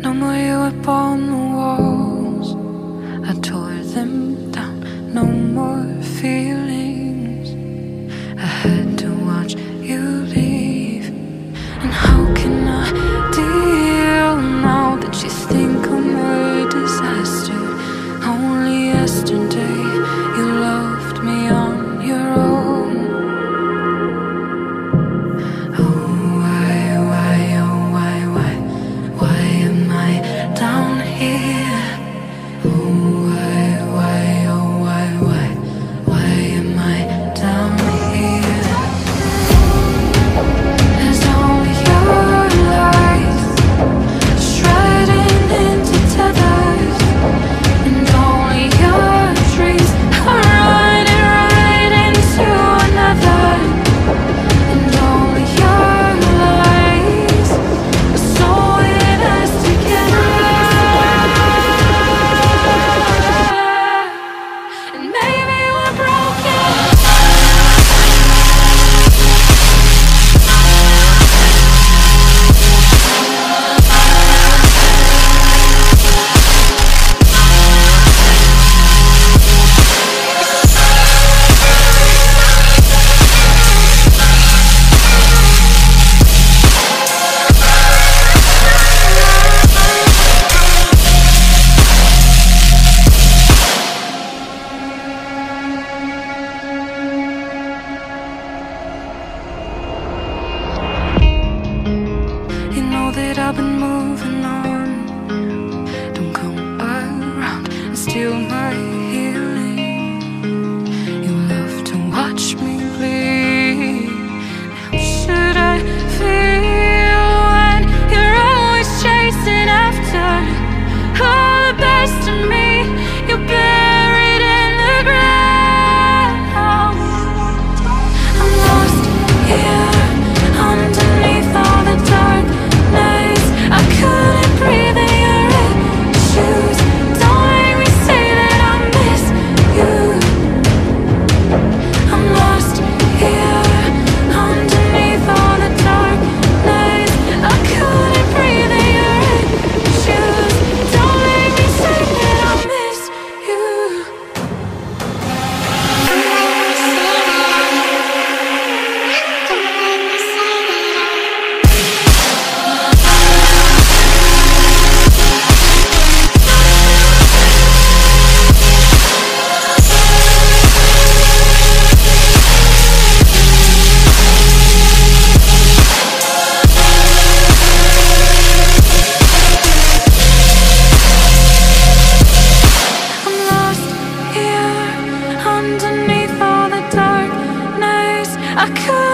No more you upon the walls, I tore them down. No more feelings, I had to watch you leave. And how can I deal now that you think I'm a disaster? Only yesterday you loved me on your own. Oh, why am I down here? Oh, why am I down here? It's only your lies, shredding into tethers, and only your dreams are running right into another, and only your lies are sewing us together. And maybe we're broken. You know that I've been moving on. Don't come around and steal my healing. You love to watch me bleed. How should I feel when you're always chasing after all the best in me? You're buried in the ground. I'm lost here underneath all the darkness. I couldn't breathe in your shoes. Don't make me say that I miss you. I'm lost here underneath all the darkness. I couldn't breathe in your shoes. Don't make me say that I miss you. I'm lost here underneath all the darkness. I could